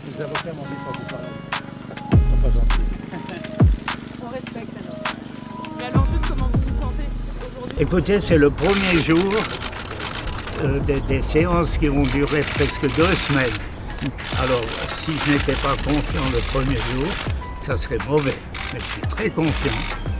Les avocats m'ont dit pas vous parler. Ils sont pas gentils. On respecte alors. Mais alors juste comment vous vous sentez aujourd'hui? Écoutez, c'est le premier jour des séances qui ont duré presque 2 semaines. Alors, si je n'étais pas confiant le premier jour, ça serait mauvais. Mais je suis très confiant.